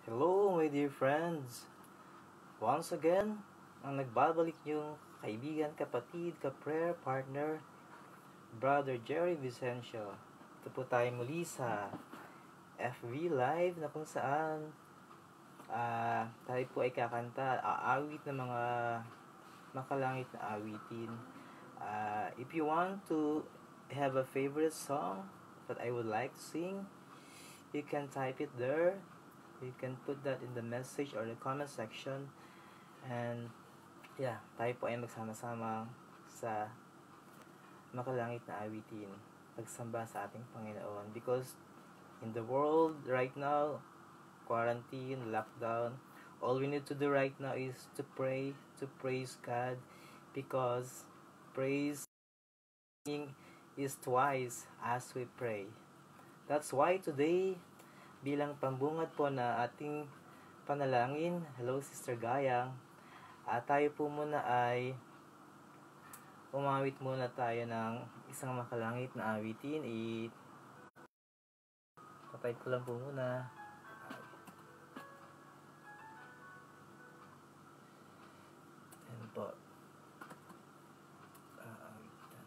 Hello, my dear friends. Once again, ang nagbabalik niyong kaibigan, kapatid, ka-prayer partner, Brother Jerry Vicencio. Ito po tayo muli sa FV Live na kung saan tayo po ay kakanta, aawit ng mga makalangit na awitin. If you want to have a favorite song that I would like to sing, you can type it there. You can put that in the message or the comment section. And yeah, tayo po ay magsama-sama sa makalangit na awitin, pagsamba sa ating Panginoon. Because in the world right now, quarantine, lockdown, all we need to do right now is to pray, to praise God, because praise is twice as we pray. That's why today, bilang pambungad po na ating panalangin, hello Sister Gayang, tayo po muna ay umawit muna tayo ng isang makalangit na awitin. Patay ko lang po muna. Ayan po. Aawitan.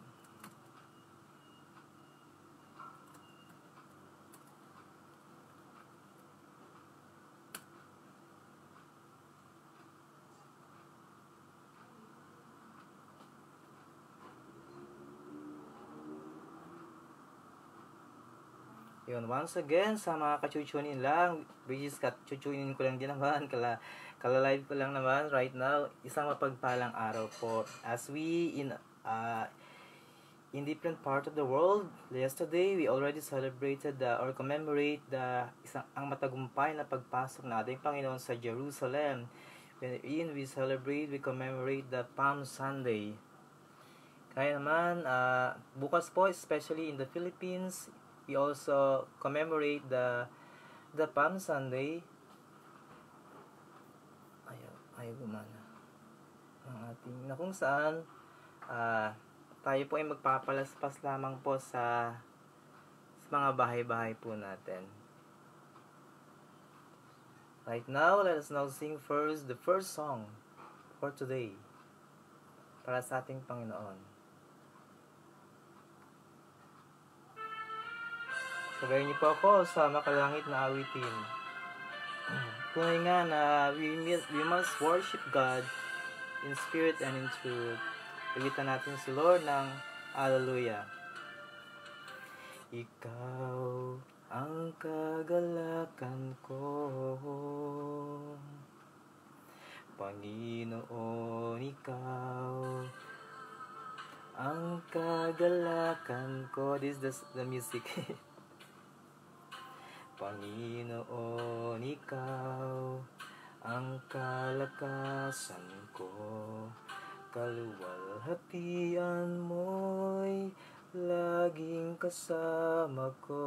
Yun, once again, sa mga kachuchunin lang, which is kachuchunin ko lang din naman, kala-live ko lang naman right now, isang mapagpalang araw po. As we in different part of the world, yesterday we already celebrated or commemorate ang matagumpay na pagpasok ng ating Panginoon sa Jerusalem. Wherein we commemorate the Palm Sunday. Kaya naman, bukas po, especially in the Philippines, we also commemorate the Palm Sunday. Ayaw gumana. Ang ating, na kung saan, tayo po ay magpapalaspas lamang po sa mga bahay-bahay po natin. Right now, let us now sing first the first song for today para sa ating Panginoon. Sabayin niyo po ako sa makalangit na awitin. Tunay nga na we must worship God in spirit and in truth. Pilitan natin si Lord ng Hallelujah. Ikaw ang kagalakan ko, Panginoon, ikaw ang kagalakan ko. This is the music. Panginoon, ikaw ang kalakasan ko, kaluwalhatian mo'y laging kasama ko.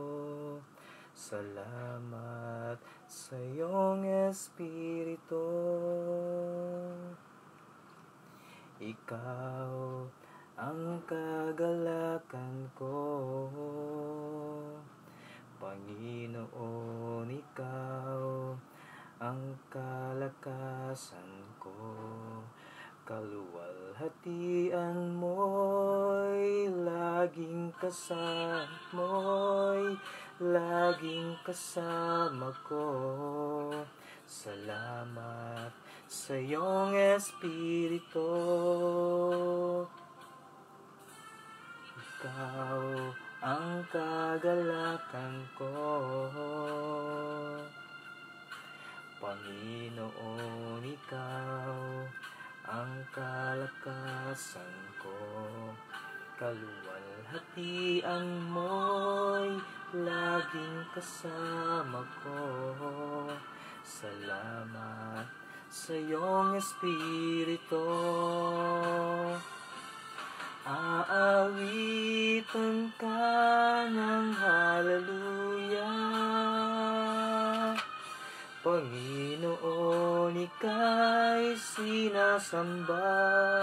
Salamat sa iyong Espiritu. Ikaw ang kagalakan ko, Panginoon, ikaw ang kalakasan ko, kaluwalhatian mo'y laging kasama ko. Salamat sa iyong Espiritu. Ikaw ang kagalakan ko, Panginoon, ikaw ang kalakasan ko, kaluwalhatian mo'y laging kasama ko. Salamat sa iyong Espiritu. Aawitan ka ng hallelujah, Panginoon, ika'y sinasamba.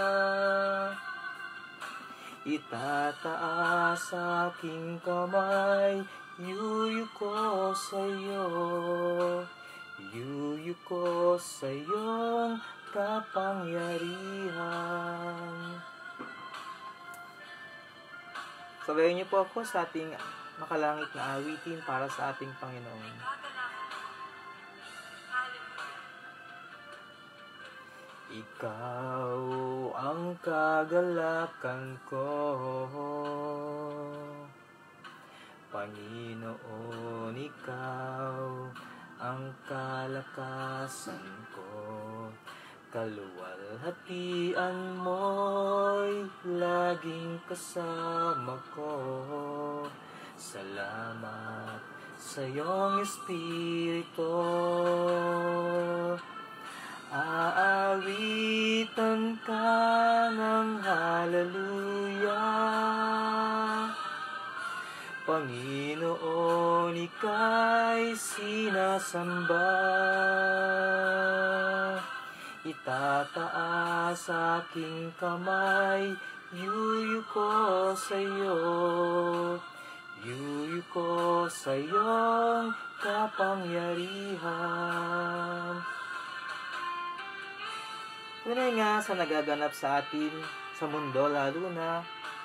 Itataas aking kamay, yuyuko sa'yo. Yuyuko sa iyong kapangyarihan. Sabayan niyo po ako sa ating makalangit na awitin para sa ating Panginoon. Ikaw ang kagalakan ko, Panginoon, ikaw ang kalakasan ko. Kaluwalhatian mo'y laging kasama ko. Salamat sa iyong Espiritu. Aawitan ka ng hallelujah. Panginoon, ika'y sinasamba. Itataas aking kamay, yuyuko sa iyo. Yuyuko sa iyong kapangyarihan. Tunay nga sa nagaganap sa atin sa mundo, lalo na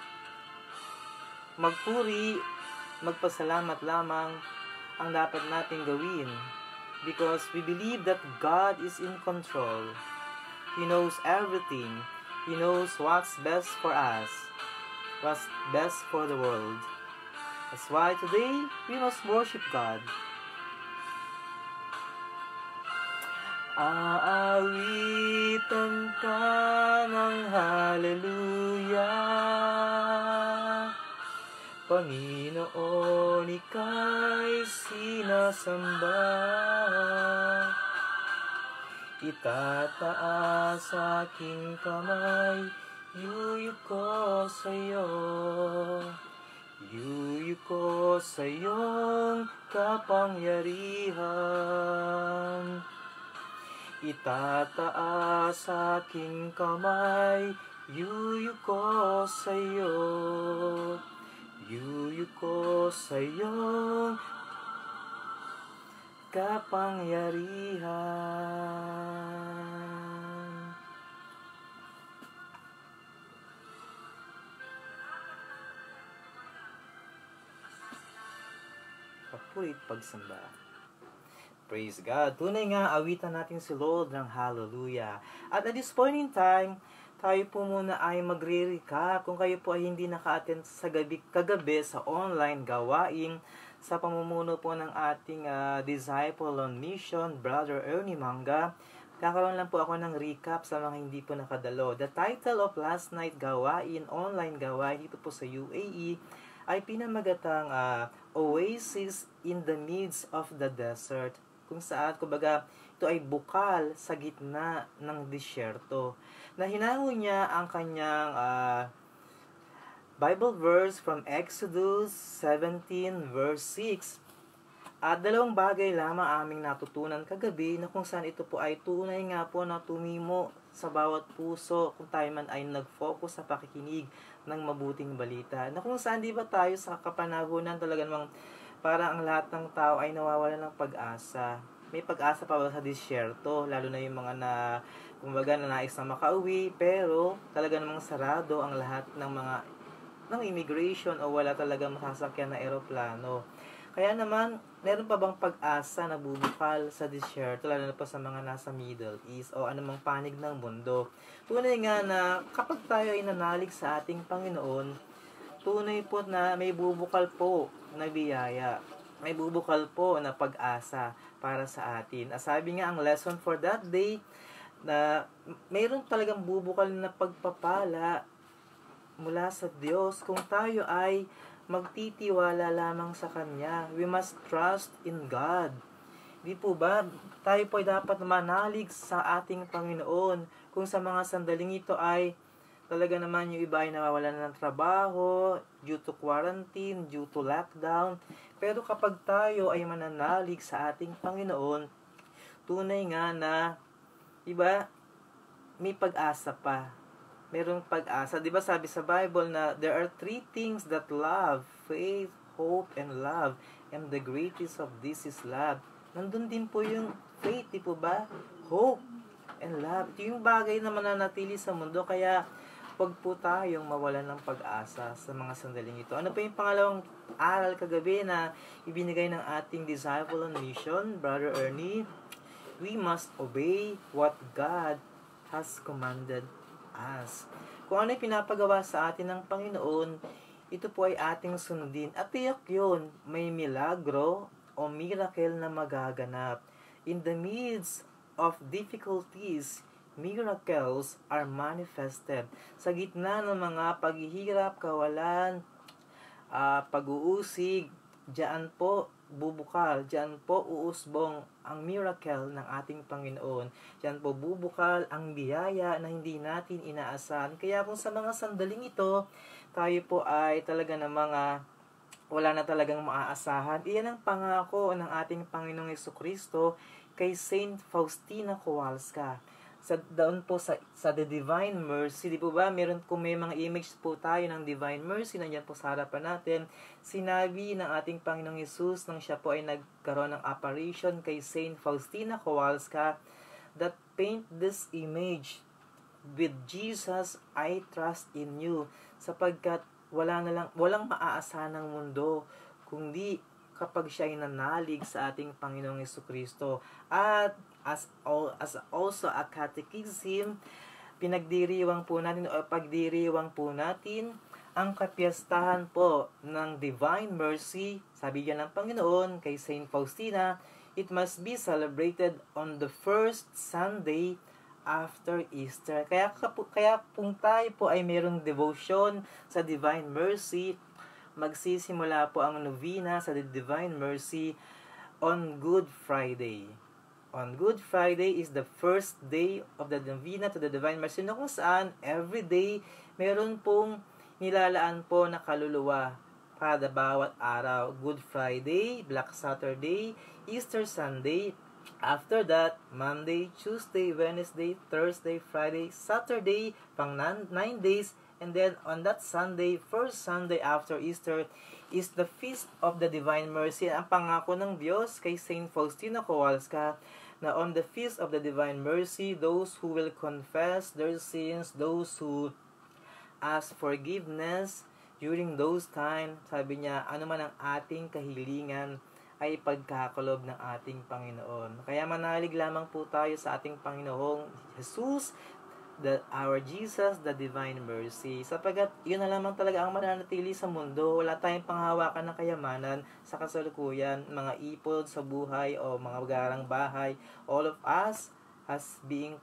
magpuri, magpasalamat lamang ang dapat nating gawin, because we believe that God is in control. He knows everything. He knows what's best for us, what's best for the world. That's why today we must worship God. Aawitan ka ng hallelujah. Panginoon, ika'y sinasamba. Itataas aking kamay, yuyuko sa iyo. Yuyuko sa iyong kapangyarihan. Itataas aking kamay, yuyuko sa iyo. Yuyuko sa iyong kapangyarihan. Papurit pagsamba. Praise God. Tunay nga, awitan natin si Lord ng hallelujah. At this point in time, tayo po muna ay magre-recap. Kung kayo po ay hindi naka-attend sa kagabi sa online gawain, sa pamumuno po ng ating Disciple on Mission, Brother Ernie Manga, kakaroon lang po ako ng recap sa mga hindi po nakadalo. The title of last night gawain, online gawain dito po sa UAE, ay pinamagatang Oasis in the Midst of the Desert, kung saan, kumbaga, ito ay bukal sa gitna ng disyerto. Na hinango niya ang kanyang Bible verse from Exodus 17 verse 6. At dalawang bagay lamang aming natutunan kagabi, na kung saan ito po ay tunay nga po na tumimo sa bawat puso kung tayo man ay nag-focus sa pakikinig ng mabuting balita. Na kung saan, di ba, tayo sa kapanahunan talaga namang parang ang lahat ng tao ay nawawala ng pag-asa. May pag-asa pa ba sa disyerto, lalo na yung mga kumbaga, nais na makauwi, pero talaga namang sarado ang lahat ng mga ng immigration o wala talagang masasakyan na eroplano. Kaya naman, meron pa bang pag-asa na bubukal sa disyerto, lalo na pa sa mga nasa Middle East o anumang panig ng mundo? Tunay nga na kapag tayo ay nanalig sa ating Panginoon, tunay po na may bubukal po na biyaya. May bubukal po na pag-asa para sa atin. Sabi nga ang lesson for that day, na mayroon talagang bubukal na pagpapala mula sa Diyos kung tayo ay magtitiwala lamang sa Kanya. We must trust in God. Di po ba? Tayo po ay dapat manalig sa ating Panginoon. Kung sa mga sandaling ito ay talaga naman yung iba ay nawawalan ng trabaho due to quarantine, due to lockdown. Pero kapag tayo ay mananalig sa ating Panginoon, tunay nga na, diba, may pag-asa pa. Merong pag-asa. Diba sabi sa Bible na there are 3 things that love, faith, hope, and love. And the greatest of this is love. nandun din po yung faith, di po ba? Hope and love. Ito yung bagay na mananatili sa mundo, kaya huwag po tayong mawalan ng pag-asa sa mga sandaling ito. Ano pa yung pangalawang aral kagabi na ibinigay ng ating disciple on mission, Brother Ernie? We must obey what God has commanded us. Kung ano yung pinapagawa sa atin ng Panginoon, ito po ay ating sundin. At tiyak yun, may milagro o miracle na magaganap. In the midst of difficulties, miracles are manifested. Sa gitna ng mga paghihirap, kawalan, pag-uusig, diyan po bubukal, diyan po uusbong ang miracle ng ating Panginoon. Diyan po bubukal ang biyaya na hindi natin inaasahan. Kaya kung sa mga sandaling ito, tayo po ay talaga ng mga wala na talagang maaasahan. Iyan ang pangako ng ating Panginoong Jesucristo kay Saint Faustina Kowalska. Doon po sa The Divine Mercy, di po ba, kung may mga image po tayo ng Divine Mercy, nandiyan po sa harapan natin, sinabi ng ating Panginoong Hesus nang siya po ay nagkaroon ng apparition kay Saint Faustina Kowalska, that paint this image, with Jesus I trust in you, sapagkat walang maaasahan ng mundo kundi kapag siya ay nanalig sa ating Panginoong Jesucristo. At as also a catechism, pagdiriwang po natin ang kapiyastahan po ng Divine Mercy. Sabi niya ng Panginoon kay Saint Faustina, it must be celebrated on the first Sunday after Easter. Kaya kung tayo po ay mayroong devotion sa Divine Mercy, magsisimula po ang novena sa The Divine Mercy on Good Friday. On Good Friday is the first day of the novena to the Divine Mercy, na kung saan every day meron pong nilalaan po na kaluluwa kada bawat araw. Good Friday, Black Saturday, Easter Sunday. After that, Monday, Tuesday, Wednesday, Thursday, Friday, Saturday, pang 9 days. And then on that Sunday, first Sunday after Easter, is the Feast of the Divine Mercy. Ang pangako ng Diyos kay Saint Faustina Kowalska na on the Feast of the Divine Mercy, those who will confess their sins, those who ask forgiveness during those time, sabi niya, ano man ang ating kahilingan ay pagkakalob ng ating Panginoon. Kaya manalig lamang po tayo sa ating Panginoong Jesus, our Jesus, the Divine Mercy. Sapagat yun na lamang talaga ang mananatili sa mundo. Wala tayong panghawakan ng kayamanan sa kasalukuyan, mga ipon sa buhay o mga garang bahay. All of us as being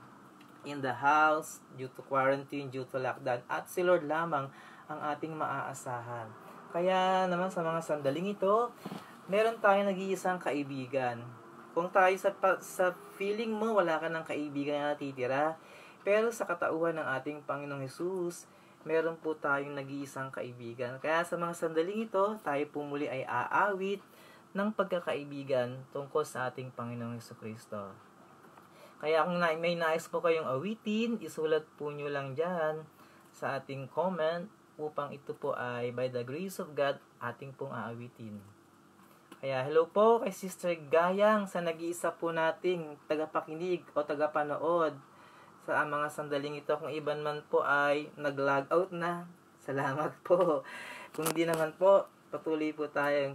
in the house due to quarantine, due to lockdown. At si Lord lamang ang ating maaasahan. Kaya naman sa mga sandaling ito, meron tayong nag-iisang kaibigan. Kung tayo sa feeling mo, wala ka ng kaibigan na natitira, pero sa katauhan ng ating Panginoong Hesus, meron po tayong nag-iisang kaibigan. Kaya sa mga sandaling ito, tayo po muli ay aawit ng pagkakaibigan tungkol sa ating Panginoong Jesucristo. Kaya kung may nais po kayong awitin, isulat po nyo lang dyan sa ating comment upang ito po ay by the grace of God ating pong aawitin. Kaya hello po kay Sister Gayang sa nag-iisa po nating tagapakinig o tagapanood sa mga sandaling ito. Kung iban man po ay nag-log out na, salamat po. Kung hindi naman po, patuloy po tayong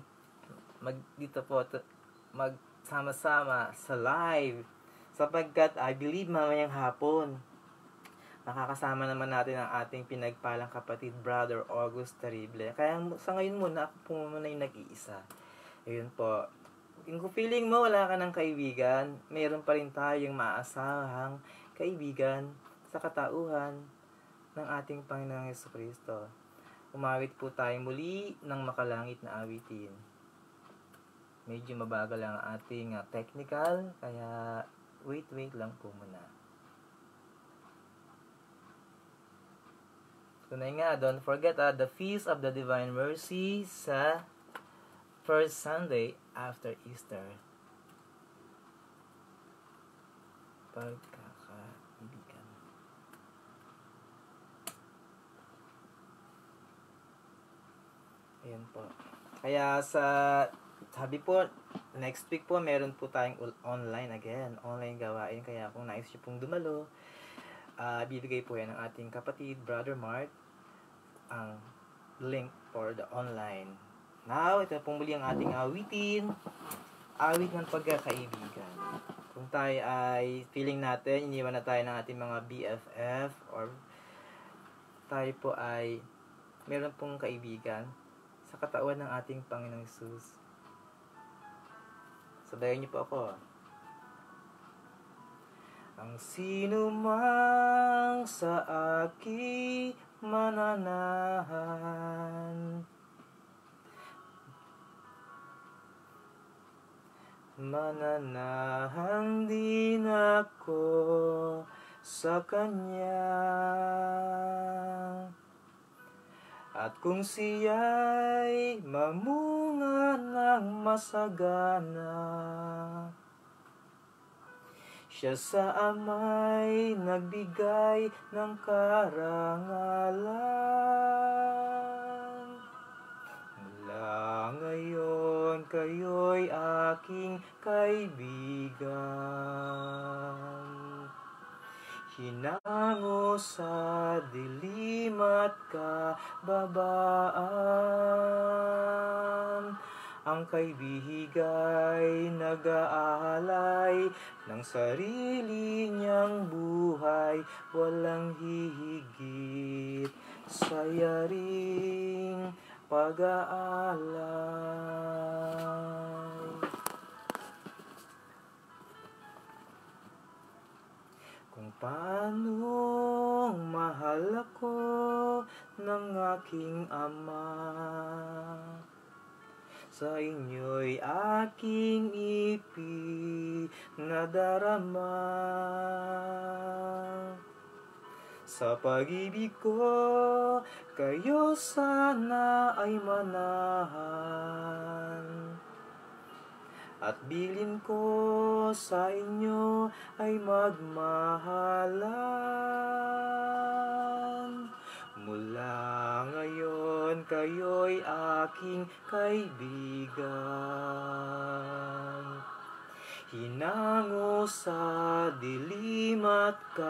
magsama-sama sa live, sapagkat I believe mamayang hapon makakasama naman natin ang ating pinagpalang kapatid, Brother August Terrible. Kaya sa ngayon muna, ako po muna yung nag-iisa. Ayun po. Kung feeling mo wala ka ng kaibigan, mayroon pa rin tayong maasahang kaibigan sa katauhan ng ating Panginoong Jesucristo. Umawit po tayo muli ng makalangit na awitin. Medyo mabagal ang ating technical, kaya wait lang po muna. Tunay nga, don't forget the Feast of the Divine Mercy sa first Sunday after Easter. Pagkakaibigan. Ayan po. Kaya sabi po Next week po, meron po tayong online again. Online gawain. Kaya kung nais nyo pong dumalo, bibigay po yan ng ating kapatid, Brother Mark, ang link for the online. Now, ito pong muli ang ating awitin. Awit ng pagkakaibigan. Kung tayo ay feeling natin, iniwan na tayo ng ating mga BFF, or tayo po ay meron pong kaibigan sa katawan ng ating Panginoong Hesus. Sabayan niyo po ako. Ang sino mang sa akin mananahan, mananahan din ako sa Kanya. At kung siya'y mamunga ng masagana, siya sa Ama'y nagbigay ng karangalan. Mula ngayon kayo'y aking kaibigan. Hinango sa dilim at kababaan, ang kaibigay nag-aalay ng sarili niyang buhay, walang hihigit sa yaring pag-aalay. Kung paano mahal ako ng aking Ama, sa inyo'y aking ipinadarama. Sa pag-ibig ko, kayo sana ay manahan, at bilin ko sa inyo ay magmahalan. Mula ngayon kayo'y aking kaibigan. Hinango sa dilim at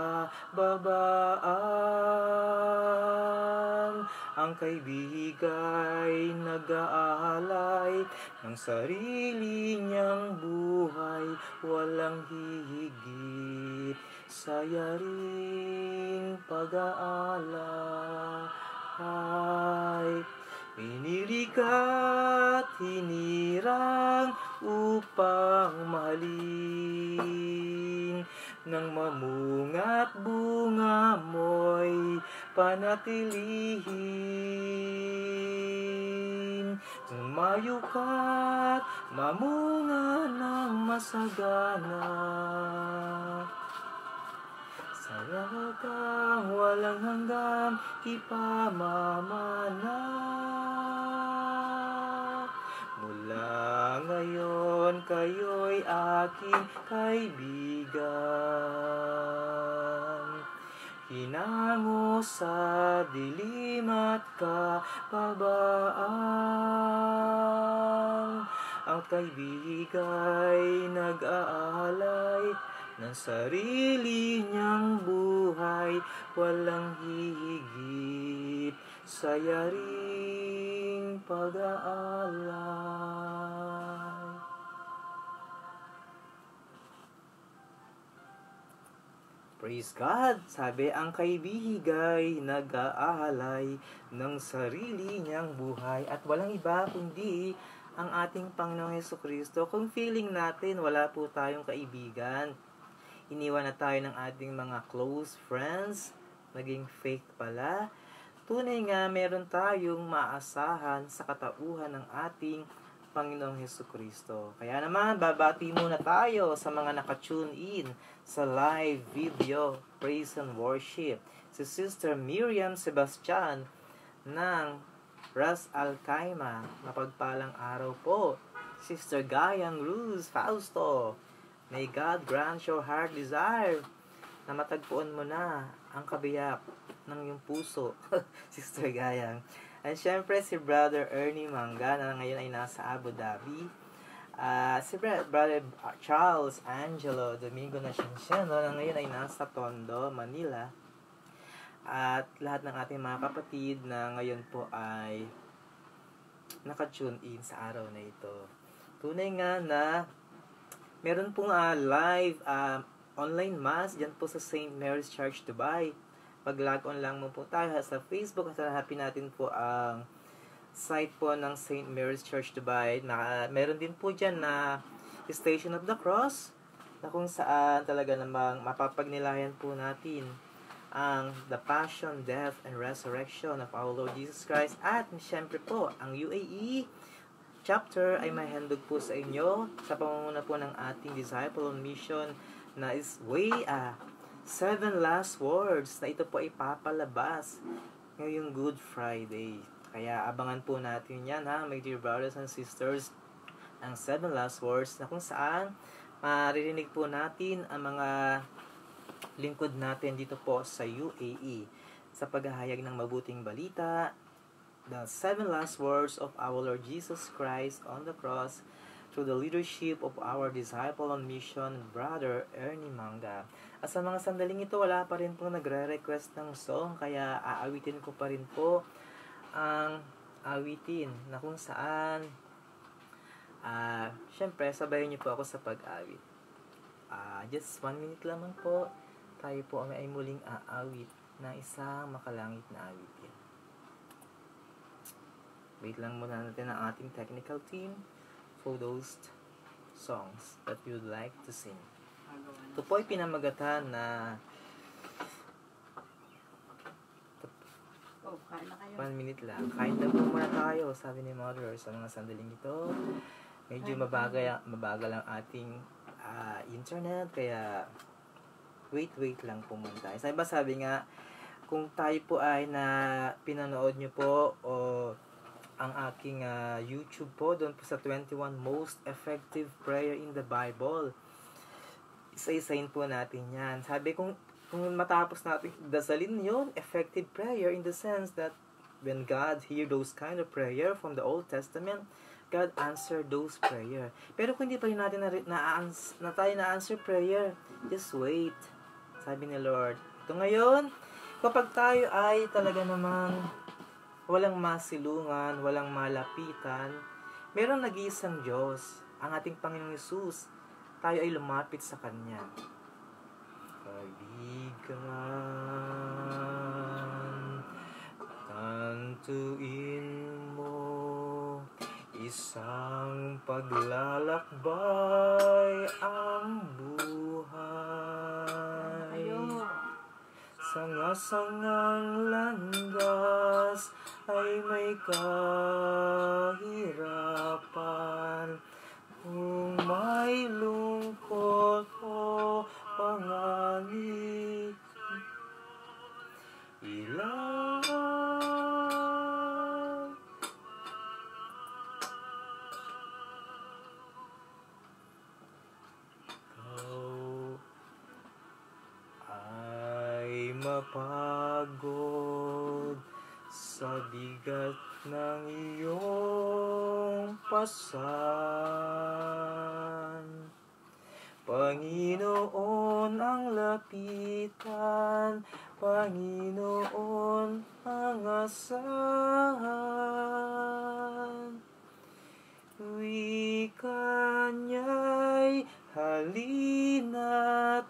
kababaan, ang kaibigay nag-aalay ng sarili niyang buhay, walang hihigit sa yaring pag-aalay. Pinili ka't hinirang upang mahalin, nang mamunga't bunga mo'y panatilihin. Tumayo ka't mamunga ng masagana, sa lagang walang hanggang ipamamana. Mula ngayon kayo'y aking kaibigan. Hinango sa dilim at kababaan, ang kaibigay nag-aalay ng sarili niyang buhay, walang hihigit sa yaring pag-aalay. Praise God! Sabi, ang kaibigay nag-aalay ng sarili niyang buhay, at walang iba kundi ang ating Panginoong Hesukristo. Kung feeling natin wala po tayong kaibigan, iniwan na tayo ng ating mga close friends, naging fake pala, tunay nga meron tayong maasahan sa katauhan ng ating Panginoong Hesukristo. Kaya naman, babati muna tayo sa mga nakatune in sa live video praise and worship. Si Sister Miriam Sebastian ng Ras Al Khaimah, mapagpalang araw po. Sister Gayang Ruz Fausto, may God grant your heart desire na matagpuan mo na ang kabiyak ng iyong puso. Sister Gayang. At syempre si Brother Ernie Manga na ngayon ay nasa Abu Dhabi. Si Brother Charles Angelo Domingo Nascensya, no, na ngayon ay nasa Tondo, Manila. At lahat ng ating mga kapatid na ngayon po ay naka-tune in sa araw na ito. Tunay nga na meron pong live online mass dyan po sa St. Mary's Church, Dubai. Mag-log on lang mo po tayo sa Facebook at hanapin natin po ang site po ng St. Mary's Church, Dubai. Meron din po dyan na Station of the Cross na kung saan talaga namang mapapagnilayan po natin ang the Passion, Death, and Resurrection of our Lord Jesus Christ. At siyempre po, ang UAE chapter ay may handog po sa inyo sa pamumuno po ng ating disciple on mission na is 7 last words na ito po ay papalabas ngayong Good Friday. Kaya abangan po natin yan, ha, my dear brothers and sisters, ang 7 last words na kung saan maririnig po natin ang mga lingkod natin dito po sa UAE sa paghahayag ng mabuting balita, the 7 last words of our Lord Jesus Christ on the cross through the leadership of our disciple on mission, Brother Ernie Manga. At sa mga sandaling ito, wala pa rin po nagre-request ng song, kaya aawitin ko pa rin po ang awitin na kung saan syempre, sabayan niyo po ako sa pag-awit. Just 1 minute lamang po, tayo po ay muling aawit na isang makalangit na awitin. Wait lang muna natin ang ating technical team for those songs that we would like to sing. Ito po ay pinamagatan na 1 minute lang. Kain na po muna tayo, sabi ni Mother sa mga sandaling ito. Medyo mabagal ang ating internet, kaya wait lang po muna tayo. Sabi nga, kung tayo po ay pinanood nyo po o ang aking YouTube po, doon po sa 21 most effective prayer in the Bible. Isa-isahin po natin yan. Sabi kung matapos natin dasalin yon, effective prayer in the sense that when God hear those kind of prayer from the Old Testament, God answer those prayer. Pero kung hindi pa rin natin na tayo na-answer prayer, just wait. Sabi ni Lord. Ito ngayon, kapag tayo ay talaga namang walang masilungan, walang malapitan, merong nag-iisang Diyos, ang ating Panginoong Hesus. Tayo ay lumapit sa Kanya. Kaibigan, tantuin mo, isang paglalakbay ang buhay. Sanga-sangang landas ay may kahirapan, kung may lungkot o panganib, mapagod sa bigat ng iyong pasan. Panginoon ang lapitan, Panginoon ang asahan. Wika niya'y halina't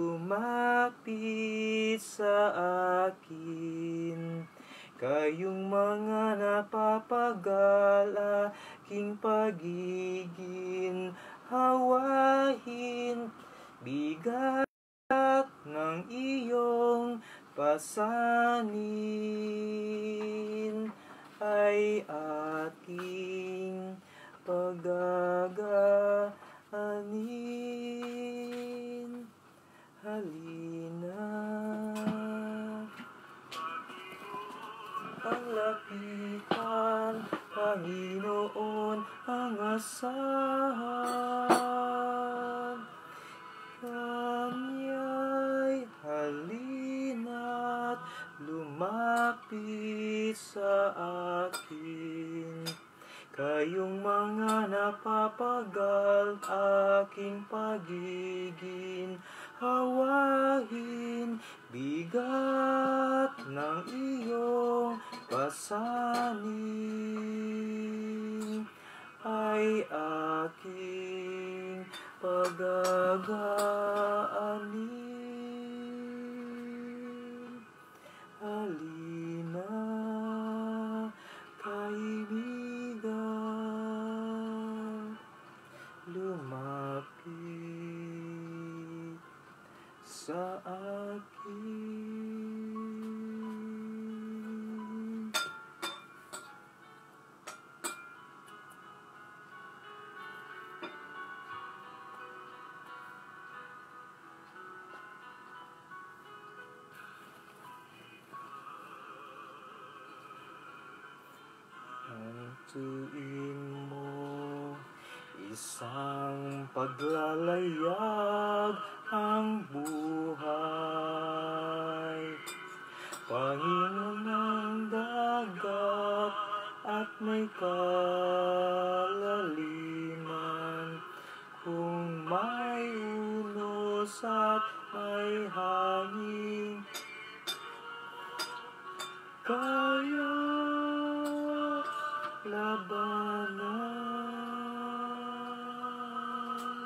lumapit sa akin. Kayong mga napapagala, aking pagiging hawahin. Bigat ng iyong pasanin ay aking pagagaanin. Halina, ang lapitan, Panginoon ang asahan. Kanya'y halina't lumapit sa akin. Kayong mga napapagala, aking pagiginhawahin, bigat ng iyong pasanin ay aking pagagaanin. Halina, kaibigan, lumapit sa akin. Tuin mo isang paglalayag ang buhay, Panginoon ng dagat at may kalaliman, kung may unos at may hangin, kaya labanan.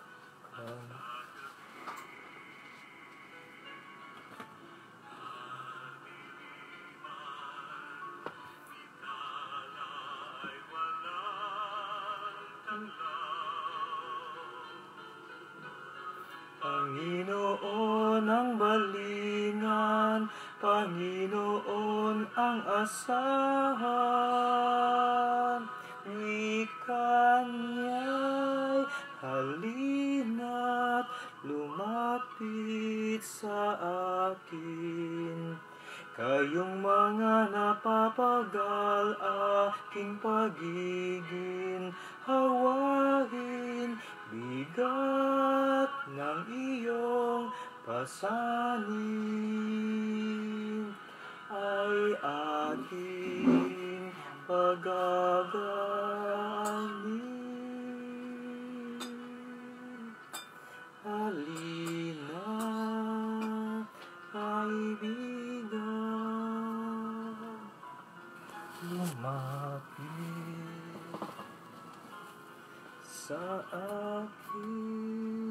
Panginoon ang balingan, Panginoon ang asahan, wika niya'y halina't lumapit sa akin. Kayong mga napapagal, aking pagiginhawahin, bigat ng iyong pasanin ay aking pagagaanin. Halina, kaibigan, lumapit sa akin.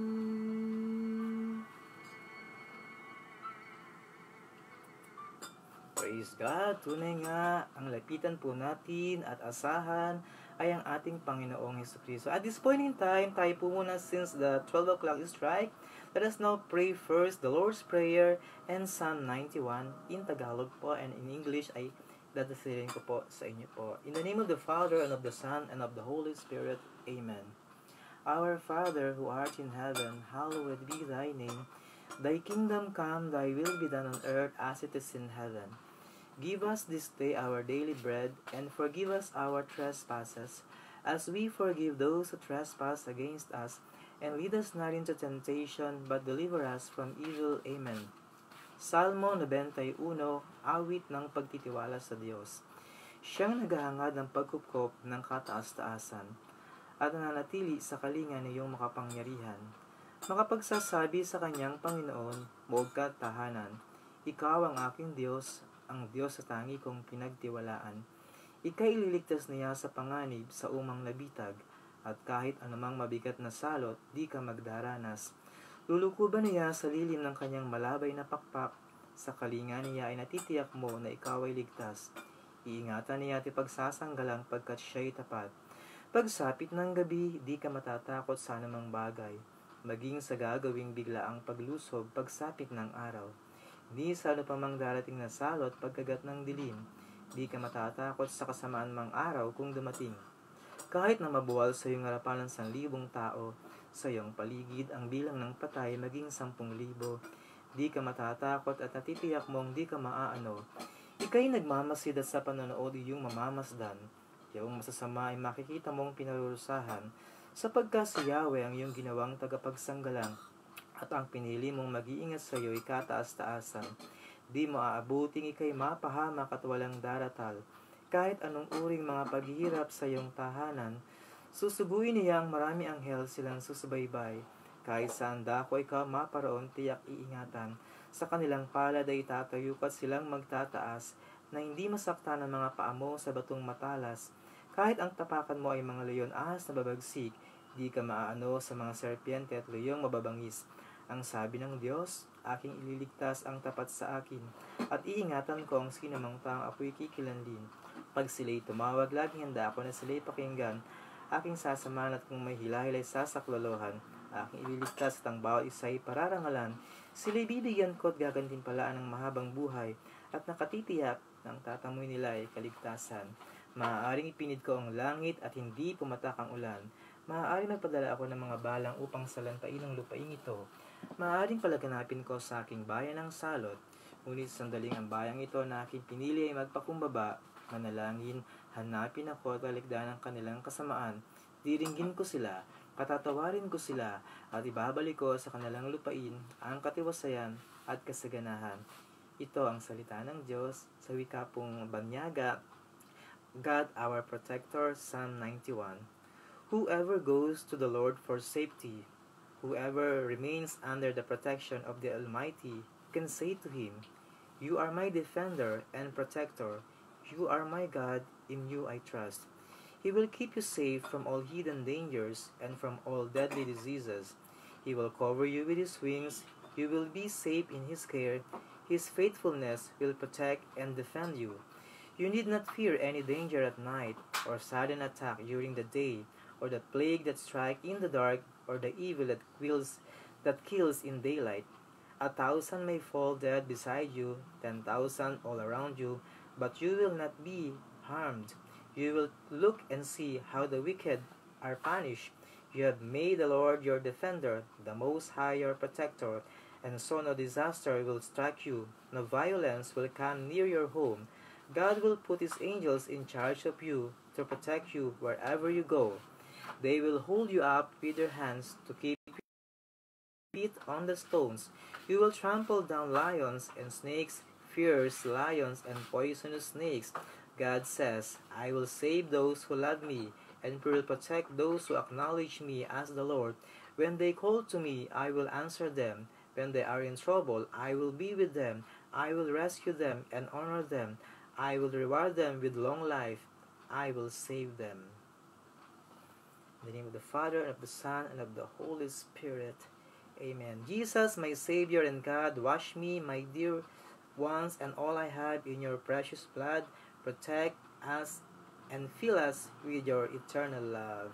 Praise God! Tunay nga, ang lapitan po natin at asahan ay ang ating Panginoong Hesukristo. At this point in time, tayo po muna, since the 12 o'clock is strike, let us now pray first the Lord's Prayer and Psalm 91 in Tagalog po, and in English ay dadasirin ko po sa inyo po. In the name of the Father, and of the Son, and of the Holy Spirit. Amen. Our Father, who art in heaven, hallowed be thy name. Thy kingdom come, thy will be done on earth as it is in heaven. Give us this day our daily bread, and forgive us our trespasses, as we forgive those who trespass against us. And lead us not into temptation, but deliver us from evil. Amen. Salmo 91, awit ng pagtitiwala sa Diyos. Siyang naghahangad ng pagkupkop ng kataas-taasan, at nananatili sa kalinga ng iyong makapangyarihan. Makapagsasabi sa kanyang Panginoon, huwag ka tahanan. Ikaw ang aking Diyos, ang Diyos sa tangi kong pinagtiwalaan. Ika'y ililigtas niya sa panganib sa umang nabitag, at kahit anumang mabigat na salot, di ka magdaranas. Lulukuban niya sa lilim ng kanyang malabay na pakpak, sa kalinga niya ay natitiyak mo na ikaw ay ligtas. Iingatan niya at ipagsasanggalang pagkat siya'y tapat. Pagsapit ng gabi, di ka matatakot sa anumang bagay, maging sa gagawing biglaang paglusob pagsapit ng araw. Di sa ano pa mang darating na salot pagkagat ng dilim, di ka matatakot sa kasamaan mang araw kung dumating. Kahit na mabuwal sa iyong harapan ng 1,000 tao, sa iyong paligid ang bilang ng patay maging 10,000, di ka matatakot at natitiyak mong di ka maaano. Ika'y nagmamasid at sa panonood iyong mamamasdan. Iyong masasama ay makikita mong pinarurusahan, sapagkat si Yahweh ang iyong ginawang tagapagsanggalang, at ang pinili mong mag-iingat sa iyo ay kataas-taasan. Di mo aabuting ika'y mapahamak at walang daratal, kahit anong uring mga paghihirap sa iyong tahanan. Susuguin niyang marami anghel silang susubaybay. Kahit saan dako ikaw maparoon, tiyak iingatan. Sa kanilang palad ay tatayo at silang magtataas na hindi masaktan ang mga paa mo sa batong matalas. Kahit ang tapakan mo ay mga leon ahas na babagsik, di ka maaano sa mga serpiente at leyong mababangis. Ang sabi ng Diyos, aking ililigtas ang tapat sa akin, at iingatan ko ang sinamang taong ako'y kikilanlin. Pag sila'y tumawag, laging handa ako na sila'y pakinggan. Aking sasamahan at kung may hilahilay sa saklolohan, aking ililigtas at ang bawat isa'y pararangalan. Sila'y bibigyan ko at gagantimpalaan ng mahabang buhay, at nakatitiyak ng tatamoy nila ay kaligtasan. Maaaring ipinid ko ang langit at hindi pumatak ang ulan. Maaaring magpadala ako ng mga balang upang salantain ang lupaing ito. Maaaring palaganapin ko sa aking bayan ng salot. Ngunit sandaling ang bayang ito na aking pinili ay magpakumbaba, manalangin, hanapin ako at talikdan ang kanilang kasamaan. Diringgin ko sila, patatawarin ko sila, at ibabalik ko sa kanilang lupain ang katiwasayan at kasaganahan. Ito ang salita ng Diyos sa wika pong banyaga, God our Protector, Psalm 91. Whoever goes to the Lord for safety, whoever remains under the protection of the Almighty, can say to Him, You are my defender and protector. You are my God, in you I trust. He will keep you safe from all hidden dangers and from all deadly diseases. He will cover you with His wings. You will be safe in His care. His faithfulness will protect and defend you. You need not fear any danger at night, or sudden attack during the day, or the plague that strikes in the dark, or the evil that kills in daylight. 1,000 may fall dead beside you, 10,000 all around you, but you will not be harmed. You will look and see how the wicked are punished. You have made the Lord your defender, the Most High your protector, and so no disaster will strike you, no violence will come near your home. God will put His angels in charge of you to protect you wherever you go. They will hold you up with their hands to keep your feet on the stones. You will trample down lions and snakes, fierce lions and poisonous snakes. God says, I will save those who love me, and will protect those who acknowledge me as the Lord. When they call to me, I will answer them. When they are in trouble, I will be with them. I will rescue them and honor them. I will reward them with long life. I will save them. In the name of the Father, and of the Son, and of the Holy Spirit. Amen. Jesus, my Savior and God, wash me, my dear ones, and all I have in your precious blood. Protect us and fill us with your eternal love.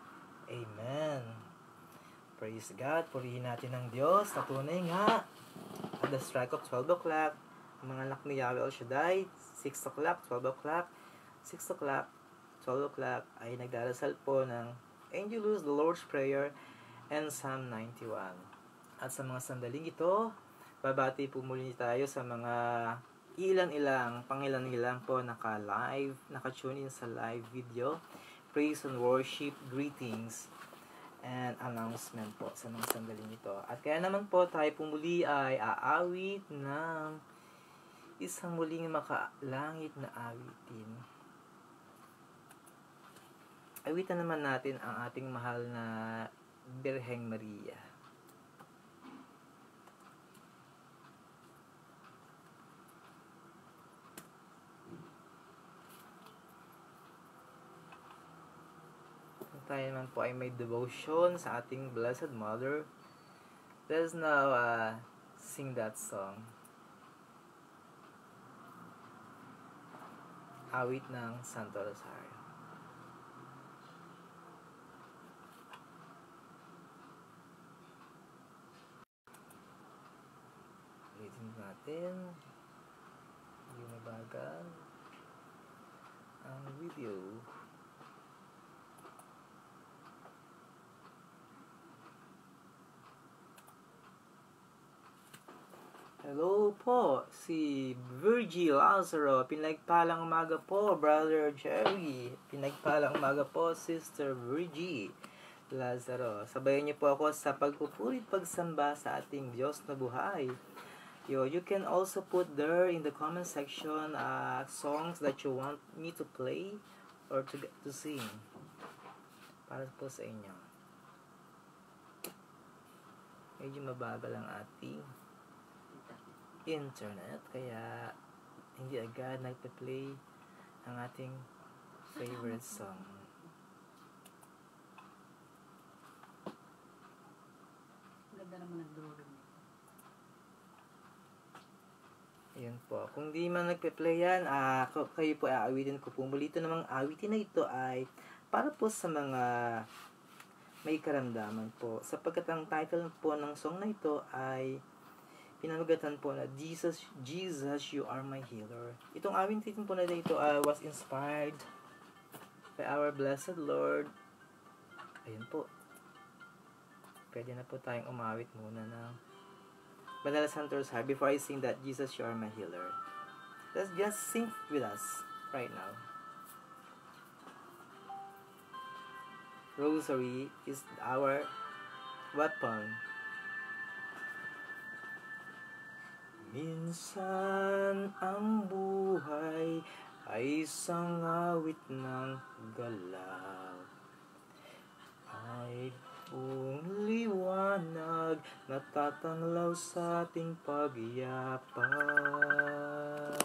Amen. Praise God. Purihin natin ang Diyos. Natunay nga at the strike of 12 o'clock, ang mga anak ni Yahweh El Shaddai, 6 o'clock, 12 o'clock, 6 o'clock, 12 o'clock ay nagdarasal po ng Angelus, the Lord's Prayer, and Psalm 91. At sa mga sandaling ito, babati po muli tayo sa mga pangilan-ilang po naka-live, naka-tune in sa live video, praise and worship, greetings, and announcement po sa mga sandaling ito. At kaya naman po tayo po muli ay aawit ng isang muling makalangit na awitin. Awitan naman natin ang ating mahal na Birheng Maria. Tayo naman po ay may devotion sa ating Blessed Mother. Let us now sing that song. Awit ng Santo Rosario. Ulitin natin. Hindi mabagal ang video. Hello po, si Virgil Lazaro. Pinagpalang umaga po, Brother Jerry. Pinagpalang umaga po, Sister Virgie Lazaro. Sabayan niyo po ako sa pagpupurit pagsamba sa ating Diyos na buhay. You can also put there in the comment section songs that you want me to play or to sing. para po sa inyo. Medyo mabagal ang ating internet, kaya hindi agad nagpe-play ang ating favorite song. Ganda naman nag-drawing. Ayun po. Kung di man nagpe-play yan, kayo po aawitin ko po. Muli ito namang awitin na ito ay para po sa mga may karamdaman po. Sapagkat ang title po ng song na ito ay pinamagatan po na Jesus, You Are My Healer. Itong awitin po na ito was inspired by our blessed Lord. Ayun po. Pwede na po tayong umawit muna ng Banal Santo Rosario before I sing that Jesus, You Are My Healer. Let's just sing with us right now. Rosary is our weapon. Minsan ang buhay ay isang awit ng galaw, ay buong liwanag natatanglaw sa ating pagyapak.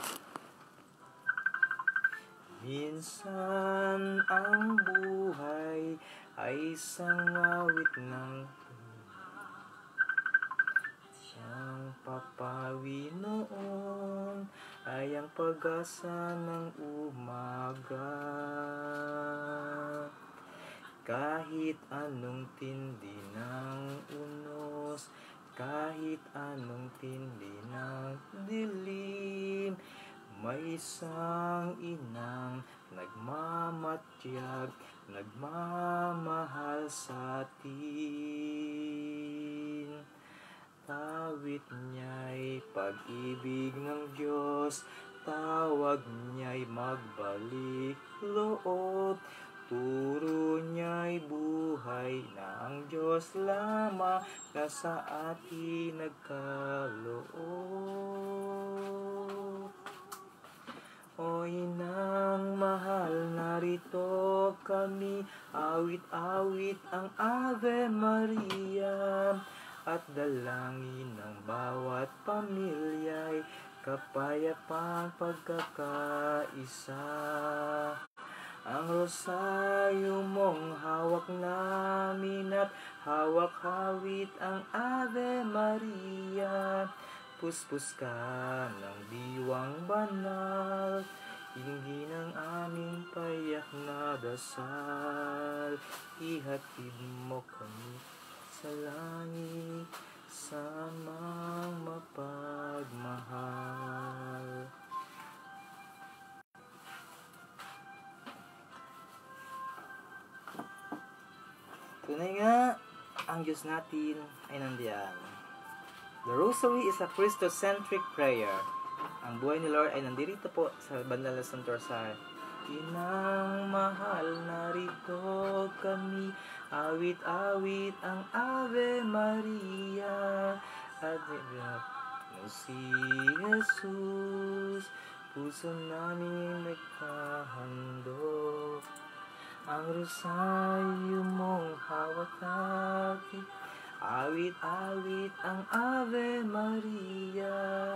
Minsan ang buhay ay isang awit ng siyang papawi noon ay ang pag-asa ng umaga. Kahit anong tindi ng unos, kahit anong tindi ng dilim, may isang inang nagmamatyag, nagmamahal sa atin. Tawit niya'y pag-ibig ng Diyos, tawag niya'y magbalik loob, turo niya'y buhay na ang Diyos lamang na sa atin nagkaloob. O inang mahal, narito kami, awit-awit ang Ave Maria, at dalangin ng bawat pamilya'y kapayapang pagkakaisa. Ang rosaryo mong hawak namin at hawak-hawit ang Ave Maria. Puspos ka ng diwang banal, hindi ng aming payak na dasal. Ihatid mo kami sa langit, samang mapagmahal. Tunay nga, ang Diyos natin ay nandiyan. The Rosary is a Christocentric prayer. Ang buhay ni Lord ay nandito po sa Banal na Santo Rosario. Inang mahal, narito kami, awit-awit ang Ave Maria, at mo si Jesus, puso namin nagkahandog. Ang rosaryo mong hawak natin, awit-awit ang Ave Maria,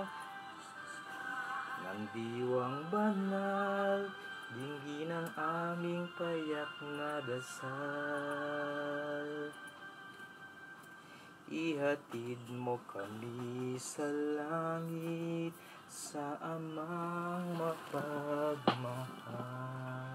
ng diwang banal, dinggin ang aming payak na dasal. Ihatid mo kami sa langit, sa amang mapagmahal.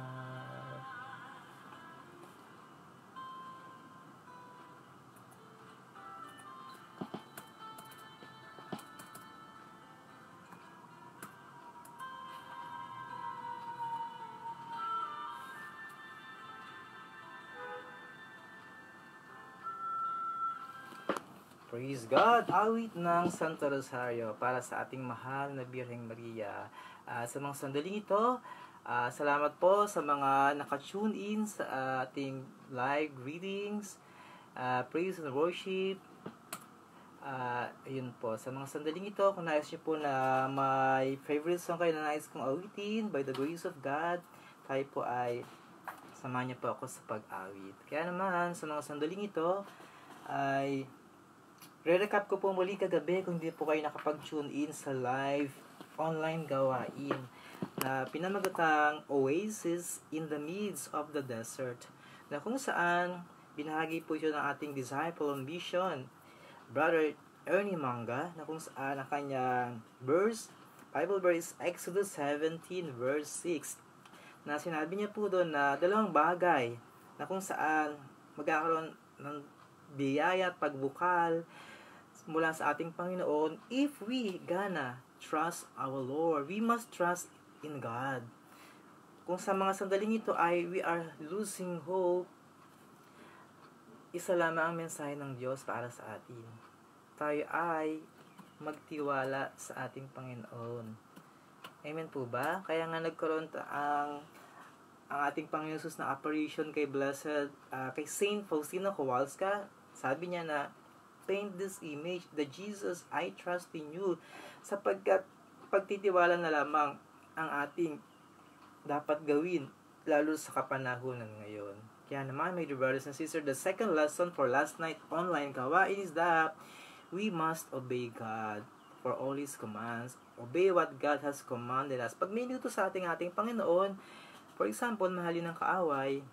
Praise God! Awit ng Santo Rosario para sa ating mahal na Birheng Maria. Sa mga sandaling ito, salamat po sa mga naka-tune in sa ating live readings, praise and worship. Ayun po, sa mga sandaling ito, kung nais nyo po na may favorite song kayo na nais kong awitin, by the grace of God, tayo po ay samahan niyo po ako sa pag-awit. Kaya naman, sa mga sandaling ito, ay re-recap ko po muli kagabi kung hindi po kayo nakapag-tune in sa live online gawain na pinamagatang Oasis in the Midst of the Desert, na kung saan binahagi po ito ng ating disciple on mission, Brother Ernie Manga, na kung saan ang kanyang Bible verse, Exodus 17 verse 6, na sinabi niya po doon na dalawang bagay na kung saan magkakaroon ng biyaya at pagbukal mula sa ating Panginoon if we gonna trust our Lord. We must trust in God. Kung sa mga sandaling ito ay we are losing hope, isa lamang ang mensahe ng Diyos para sa atin. Tayo ay magtiwala sa ating Panginoon. Amen po ba? Kaya nga nagkaroon ang ating Panginoon Jesus na apparition kay kay Saint Faustina Kowalska. Sabi niya na, paint this image, the Jesus I trust in you, sapagkat pagtitiwala na lamang ang ating dapat gawin, lalo sa kapanahunan ngayon. Kaya naman, my dear brothers and sisters, the second lesson for last night online gawain is that we must obey God for all His commands. Obey what God has commanded us. Pag may inuto sa ating Panginoon, for example, mahalin ng kaaway,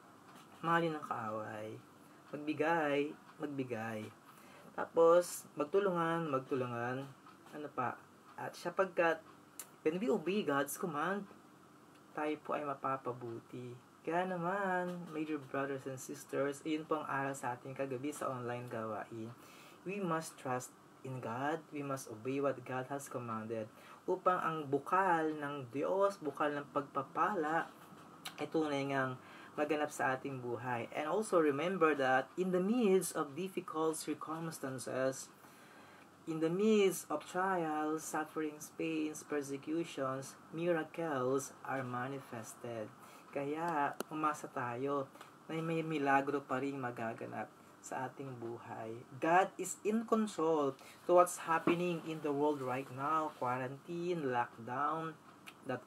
magbigay. Tapos, magtulungan, ano pa, at sapagkat, when we obey God's command, tayo po ay mapapabuti. Kaya naman, my dear brothers and sisters, iyon po ang aral sa ating kagabi sa online gawain. We must trust in God, we must obey what God has commanded, upang ang bukal ng Diyos, bukal ng pagpapala, ay tunay ngang maganap sa ating buhay. And also remember that in the midst of difficult circumstances, in the midst of trials, sufferings, pains, persecutions, miracles are manifested. Kaya umasa tayo na may milagro pa rin magaganap sa ating buhay. God is in control to what's happening in the world right now. Quarantine, lockdown, that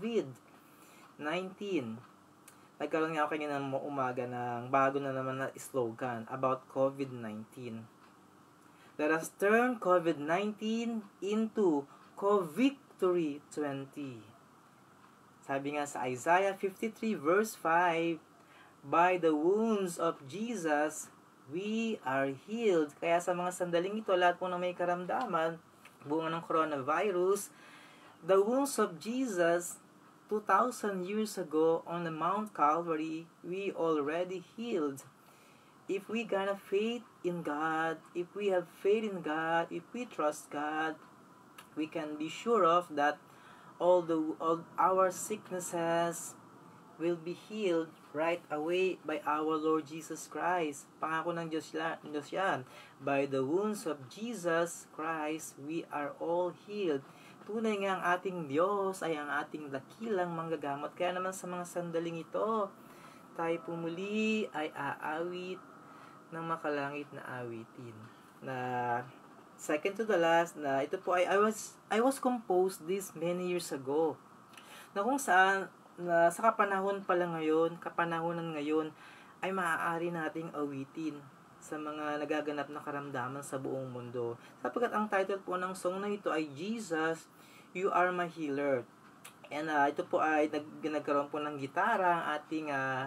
COVID-19. Nagkaroon nga ako kanina ng umaga ng bago na naman na slogan about COVID-19. Let us turn COVID-19 into COVID-Victory 20. Sabi nga sa Isaiah 53 verse 5, by the wounds of Jesus, we are healed. Kaya sa mga sandaling ito, lahat po na may karamdaman, bunga ng coronavirus, the wounds of Jesus 2,000 years ago on the Mount Calvary, we already healed. If we gonna faith in God, if we have faith in God, if we trust God, we can be sure of that all our sicknesses will be healed right away by our Lord Jesus Christ. Pangako ng Diyos yan. By the wounds of Jesus Christ, we are all healed. Tunay nga ang ating Diyos ay ang ating dakilang manggagamot. Kaya naman sa mga sandaling ito, tayo pumuli ay aawit ng makalangit na awitin. Na second to the last, na ito po ay I was composed this many years ago. Na kung saan, na sa kapanahonan ngayon, ay maaari nating awitin sa mga nagaganap na karamdaman sa buong mundo. Sapagkat ang title po ng song na ito ay Jesus, You Are My Healer. And ito po ay nagkaroon po ng gitara ang ating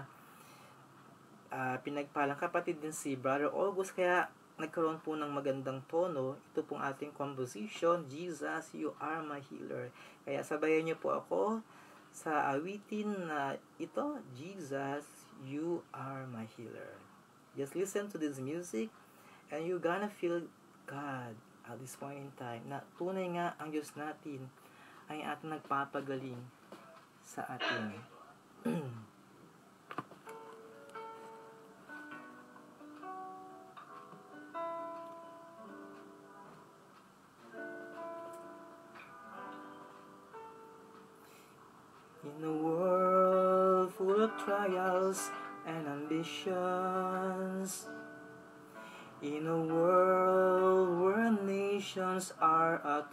pinagpalang kapatid din si Brother August. Kaya nagkaroon po ng magandang tono. Ito pong ating composition, Jesus, You Are My Healer. Kaya sabayan niyo po ako sa awitin na ito, Jesus, You Are My Healer. Just listen to this music and you're gonna feel God at this point in time na tunay nga ang Diyos natin ay ating nagpapagaling sa ating in a world full of trials and ambitions, in a world where nations are at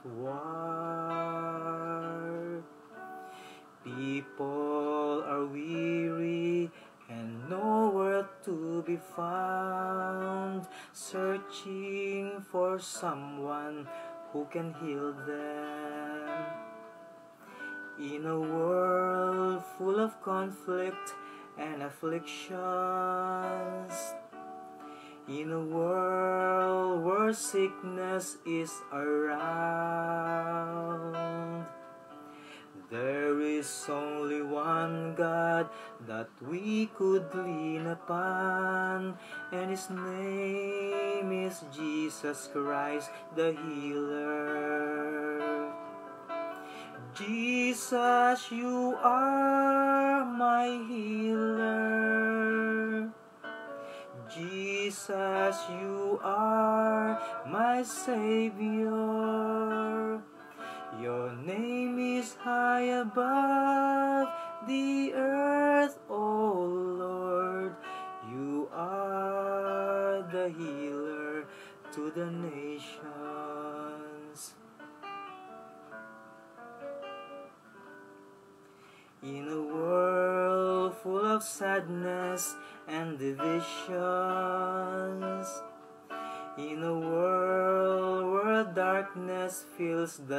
war, people are weary and nowhere to be found, searching for someone who can heal them. In a world full of conflict and afflictions, in a world where sickness is around, there is only one God that we could lean upon, and His name is Jesus Christ, the healer. Jesus, you are my healer. Jesus, you are my Savior. Your name is high above the earth, O Lord. You are the healer to the nations. In a world full of sadness and divisions, in a world where darkness fills the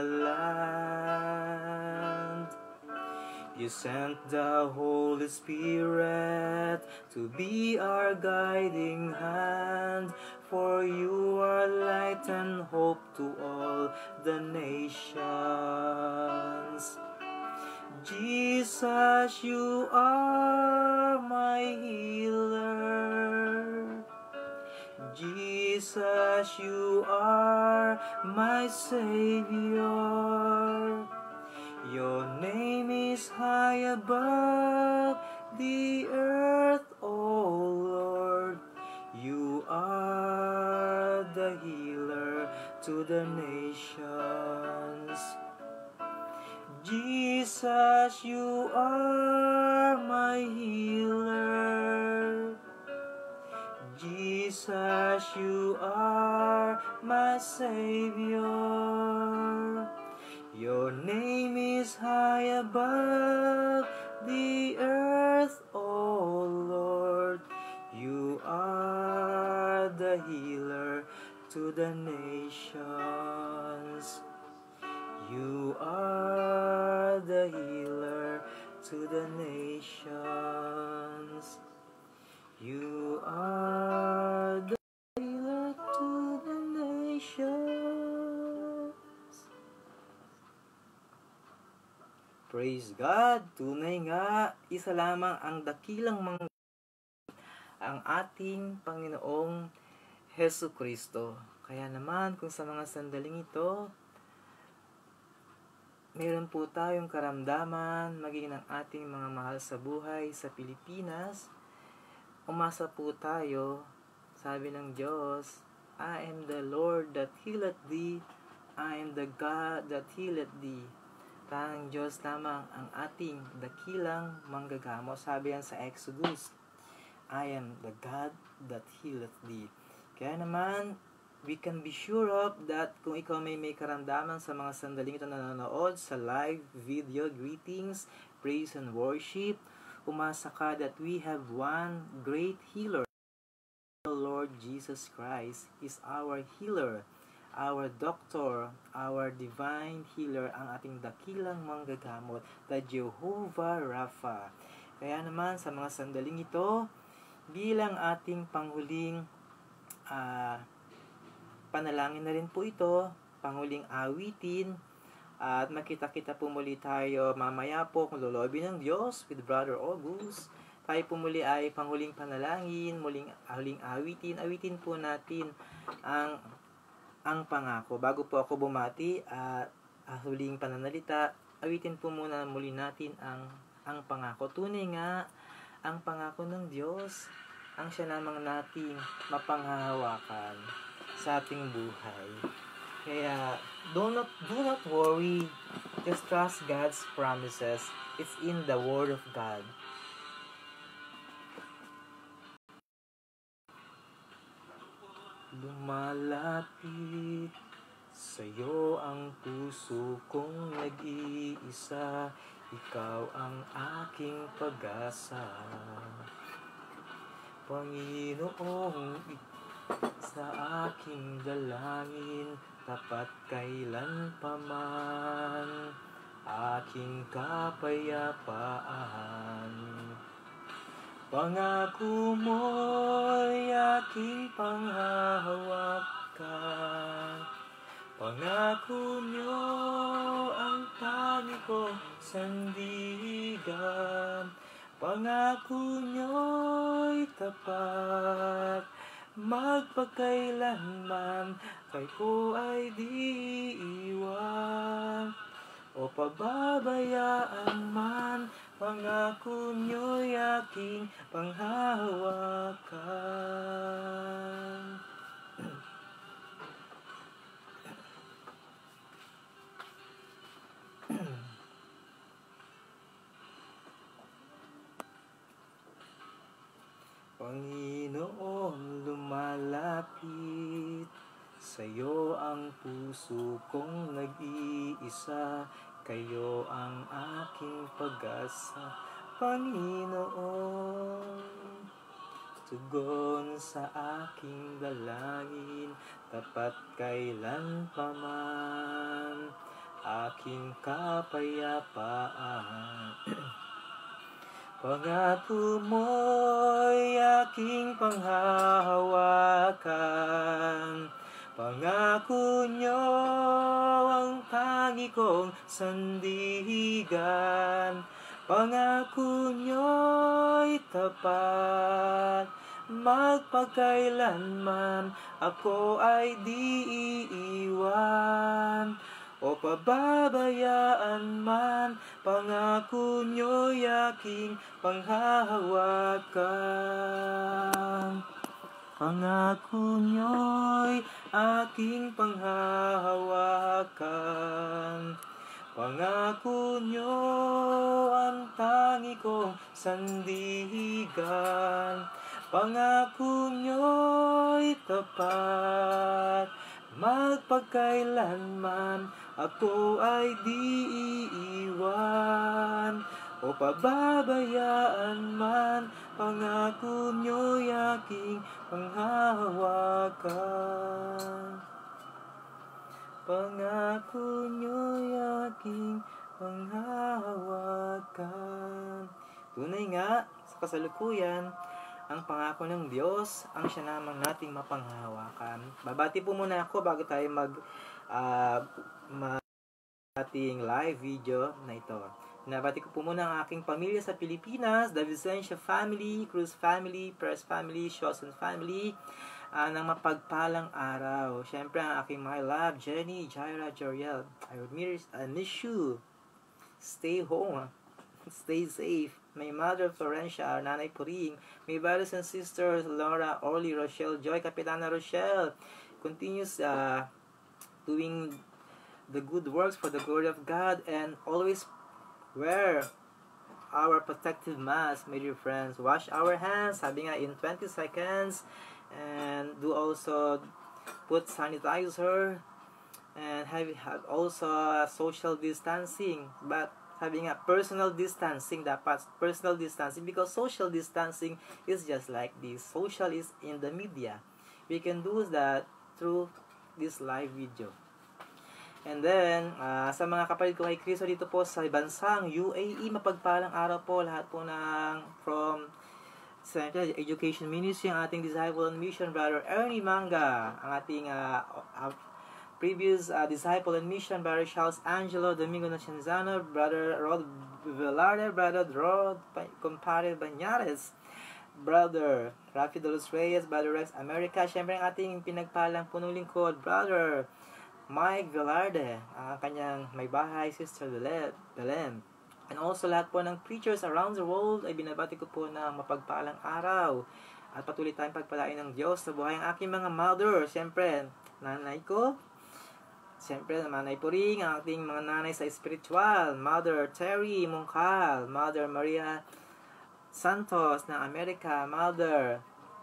land, you sent the Holy Spirit to be our guiding hand, for you are light and hope to all the nations. Jesus, you are my healer. Jesus, you are my Savior. Your name is high above the earth, O Lord. You are the healer to the nations. Jesus, you are my healer. Jesus, you are my Savior. Your name is high above the earth, O Lord. You are the healer to the nations. You are the healer to the nations. You are the healer to the nations. Praise God! Tunay nga, isa lamang ang dakilang ang ating Panginoong Hesu Kristo. Kaya naman, kung sa mga sandaling ito, meron po tayong karamdaman, maging ng ating mga mahal sa buhay sa Pilipinas, umasa po tayo, sabi ng Diyos, I am the Lord that healeth thee, I am the God that healeth thee. Tanging Diyos lamang ang ating dakilang manggagamo. Sabi yan sa Exodus, I am the God that healeth thee. Kaya naman, we can be sure of that kung ikaw may karamdaman sa mga sandaling ito na nanonood sa live video greetings, praise and worship, umasa ka that we have one great healer. The Lord Jesus Christ is our healer, our doctor, our divine healer, ang ating dakilang manggagamot, the Jehovah Rapha. Kaya naman sa mga sandaling ito, bilang ating panghuling panalangin na rin po ito, panghuling awitin, at makita-kita po muli tayo mamaya po kung loloobin ng Diyos with Brother August. Tayo po muli ay panghuling panalangin, huling awitin po natin ang pangako. Bago po ako bumati at huling pananalita, awitin po muna muli natin ang pangako. Tunay nga, ang pangako ng Diyos, ang siya namang nating mapanghahawakan sa ating buhay. Kaya, do not worry. Just trust God's promises. It's in the Word of God. Lumalapit sa'yo ang puso kong nag-iisa. Ikaw ang aking pag-asa. Panginoong sa aking dalangin, tapat kailanpaman, aking kapayapaan. Pangako mo'y aking panghahawakan, pangako niyo ang tangi kong sandigan, pangako niyo'y tapat, magpakailanman kay ko ay di iwan o pababayaan man, pangako niyo'y aking panghahawakan. Panginoon, lumalapit sa'yo ang puso kong nag-iisa, kayo ang aking pag-asa. Panginoon, tugon sa aking dalangin, tapat kailanpaman, aking kapayapaan. Pangako mo'y aking panghahawakan, pangako niyo ang tangi kong sandigan, pangako niyo'y tapat, magpakailanman ako ay di iiwan o pababayaan man, pangako niyo'y aking panghahawakan. Pangako niyo'y aking panghahawakan, pangako niyo ang tangi kong sandigan, pangako niyo'y tapat, magpakailanman ako ay di iiwan o pababayaan man, pangako niyo'y aking panghahawakan, pangako niyo'y aking panghahawakan. Tunay nga, sa kasalukuyan, ang pangako ng Diyos ang siya namang nating mapanghahawakan. Babati po muna ako bago tayo ating live video na ito. Nabati ko po muna ang aking pamilya sa Pilipinas, the Vicencia family, Cruz family, Perez family, Shoson family, ng mapagpalang araw. Siyempre ang aking my love, Jenny, Jaira, Joriel. I would miss you. Stay home. Stay safe. My mother, Florencia, our nanay Puring. My brothers and sisters, Laura, Orly, Rochelle, Joy, Capitana Rochelle. Continues doing the good works for the glory of God, and always wear our protective mask, my dear friends. Wash our hands, sabi nga, in 20 seconds. And do also put sanitizer. And have also social distancing. But sabi nga, personal distancing dapat. Personal distancing, because social distancing is just like this. Social is in the media. We can do that through this live video. And then, sa mga kapatid ko kay Kristo dito po sa bansang UAE, mapagpalang araw po lahat po ng from Central Education Ministry, ang ating disciple on mission, Brother Ernie Manga, ang ating previous disciple on mission, Brother Charles Angelo Domingo Nocienzano, Brother Rod Velarde, Brother Rod Compare Banyares, Brother Rafi Dolos Reyes, Brother Rex America, syempre ang ating pinagpalang punong lingkod, Brother Mike Velarde, ang kanyang may bahay, Sister Belen. And also lahat po ng preachers around the world ay binabati ko po na mapagpalang araw. At patuloy tayong pagpalain ng Diyos sa buhay ang aking mga mother. Siyempre, nanay ko. Siyempre, nanay po rin ang ating mga nanay sa spiritual. Mother Terry Mungkal, Mother Maria Santos ng Amerika, Mother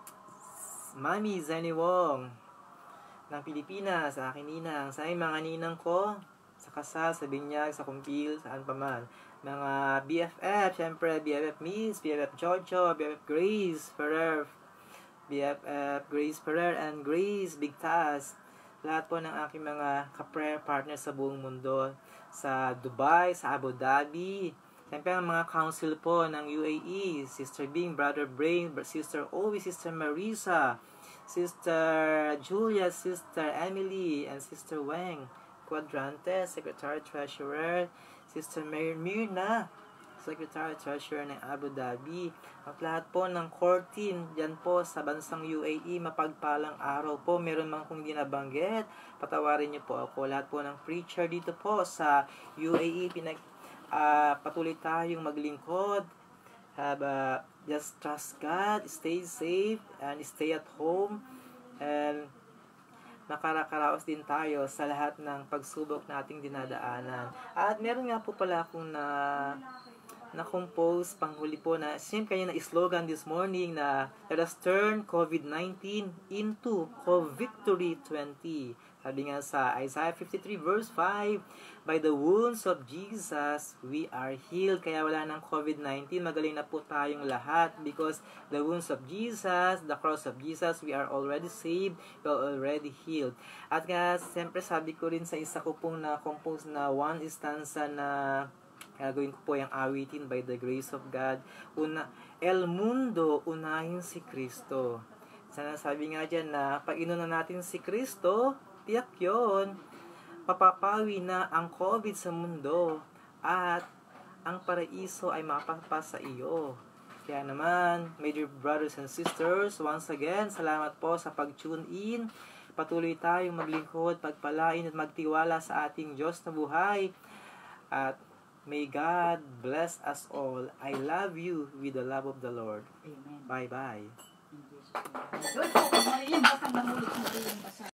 Mami Zenny Wong ng Pilipinas, sa aking ninang, sa mga ninang ko, sa kasal, sa binyag, sa kumpil, saan pa man. Mga BFF, syempre, BFF Miss, BFF Jojo, BFF Grace, Ferrer, BFF Grace Ferrer and Grace Bigtas. Lahat po ng aking mga ka-prayer partner sa buong mundo. Sa Dubai, sa Abu Dhabi. Siyempre ang mga council po ng UAE. Sister Bing, Brother Brain, Sister Owie, Sister Marisa, Sister Julia, Sister Emily, and Sister Wang. Quadrante, Secretary Treasurer, Sister Mirna, Secretary Treasurer ng Abu Dhabi. At lahat po ng core team dyan po sa bansang UAE, mapagpalang araw po. Meron man kung hindi nabanggit, patawarin niyo po ako. Lahat po ng preacher dito po sa UAE, patuloy tayong maglingkod. Just trust God, stay safe, and stay at home. And makarakaraos din tayo sa lahat ng pagsubok na ating dinadaanan. At meron nga po pala akong na-compose panghuli po na siyempre kanya na slogan this morning na let us turn COVID-19 into COVID-Victory 20. Sabi nga sa Isaiah 53 verse 5, by the wounds of Jesus, we are healed. Kaya wala ng COVID-19, magaling na po tayong lahat because the wounds of Jesus, the cross of Jesus, we are already saved, we are already healed. At nga, siyempre sabi ko rin sa isa ko pong na-compose na one stanza na gagawin ko po yung awitin by the grace of God. El mundo, unahin si Kristo. Sana sabi nga dyan na pag inuna natin si Kristo, tiyak yun, papapawi na ang COVID sa mundo at ang paraiso ay mapapasa iyo. Kaya naman, my dear brothers and sisters, once again, salamat po sa pag-tune in. Patuloy tayong maglingkod, pagpalain at magtiwala sa ating Diyos na buhay. At may God bless us all. I love you with the love of the Lord. Amen. Bye-bye. In Jesus' name. Doon po, kung maliin, basta namulot mo yung basa.